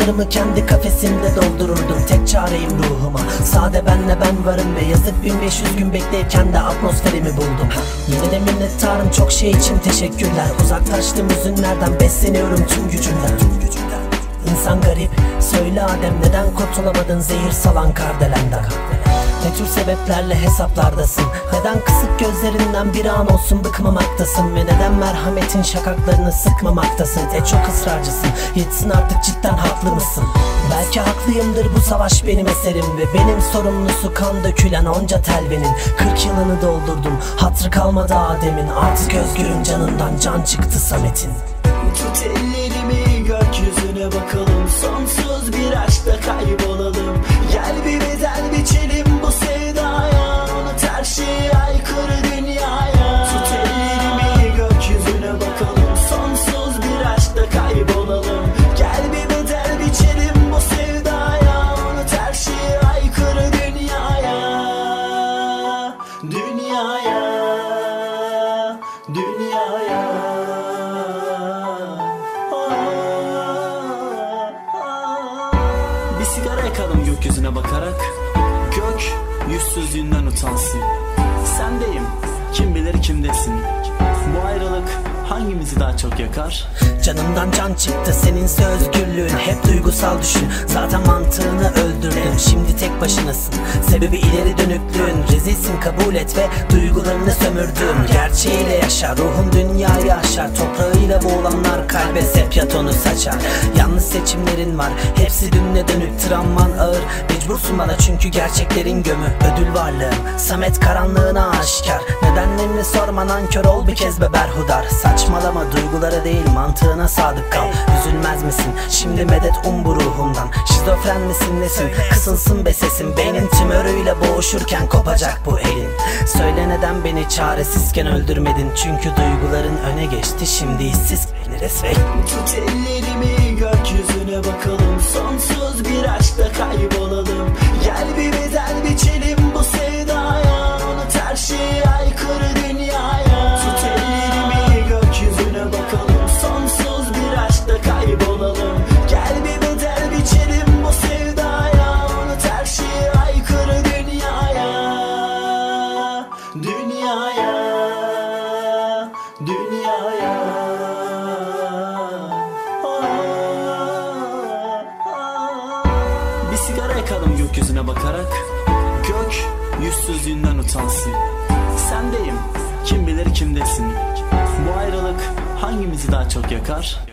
Hayatlarımı kendi kafesimde doldururdum. Tek çareyim ruhuma, sade benle ben varım. Ve yazıp 1500 gün bekleyken de atmosferimi buldum. Yine de minnettarım çok şey için, teşekkürler. Uzaklaştım hüzünlerden, besleniyorum tüm gücümden. İnsan garip, söyle Adem, neden kurtulamadın zehir salan kardelenden? Ne tür sebeplerle hesaplardasın? Neden kısık gözlerinden bir an olsun bıkmamaktasın? Ve neden merhametin şakaklarını sıkmamaktasın? Çok ısrarcısın, yetsin artık, cidden haklı mısın? Belki haklıyımdır, bu savaş benim eserim. Ve benim sorumlusu kan dökülen onca telvenin. 40 yılını doldurdum, hatırı kalmadı Adem'in. Artık özgürüm, canından can çıktı Samet'in. Tut ellerimi, gökyüzüne bakalım. Sonsuz bir aşkta kaybolalım. Gel bir bedel biçelim bu sevdaya. Unut her şeyi, aykırı dünyaya. Tut ellerimi, gökyüzüne bakalım. Sonsuz bir aşkta kaybolalım. Gel bir bedel biçelim bu sevdaya. Unut her şeyi, aykırı dünyaya. Dünyaya, dünyaya. Bir sigara yakalım gökyüzüne bakarak. Gök yüzsüzlüğünden utansın. Sendeyim, kim bilir kimdesin. Bu ayrılık hangimizi daha çok yakar? Canımdan can çıktı, seninse özgürlüğün. Hep duygusal düşün, zaten mantığını öldürdün. Şimdi tek başınasın, sebebi ileri dönüklüğün. Rezilsin, kabul et ve duygularını sömürdün. Gerçeğiyle yaşa, ruhun dünyayı aşar. Toprağıyla boğulanlar kalbe sepyatonu saçar. Yanlış seçimlerin var, hepsi dününe dönük. Travman ağır, mecbursun bana çünkü gerçeklerin gömü. Ödül varlığım, Samet karanlığına aşikar. Nedenlerini sorma, nankör ol bir kez be berhudar. Saçmalama, duygulara değil mantığına sadık kal. Üzülmez misin? Şimdi medet bu ruhundan. Şizofren misin nesin? Kısılsın be sesin. Beynin tümörüyle boğuşurken kopacak bu elin. Söyle neden beni çaresizken öldürmedin? Çünkü duyguların öne geçti, şimdi işsiz beni resmen. Tut ellerimi, gökyüzüne bakalım. Sonsuz bir aşkta kaybolalım. Gel bir bedel biçelim bu sevdaya. Unut her şeyi, aykırı dünyaya. Tut ellerimi, gökyüzüne bakalım. Sonsuz bir aşkta kaybolalım. Gel bir bedel biçelim bu sevdaya. Unut her şeyi, aykırı dünyaya. Dünyaya, dünyaya. Bir sigara yakalım gökyüzüne bakarak. Gök yüzsüzlüğünden utansın. Sendeyim, kim bilir kimdesin. Bu ayrılık hangimizi daha çok yakar?